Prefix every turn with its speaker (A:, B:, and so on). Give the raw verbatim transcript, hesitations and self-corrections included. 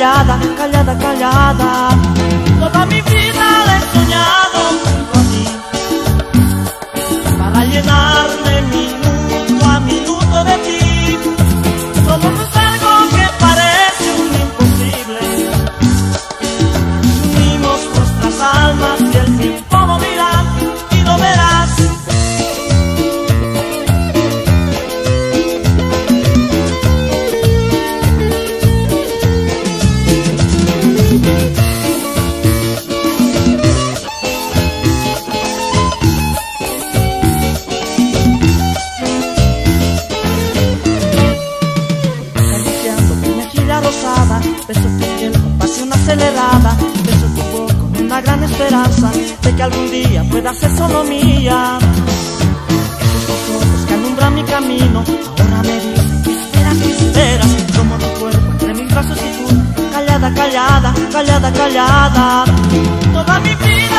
A: callada, callada, callada. Toda mi vida la he soñado junto a ti, para llenarme minuto a minuto de ti. Somos algo que parece un imposible. Unimos nuestras almas y el tiempo morirá y lo verás. Beso tu piel con pasión acelerada, beso tu voz con una gran esperanza de que algún día pueda ser solo mía. Esos dos ojos que alumbran mi camino, ahora me dicen que esperas, que esperas. Como tu cuerpo entre mis brazos y tú, callada, callada, callada, callada. Toda mi vida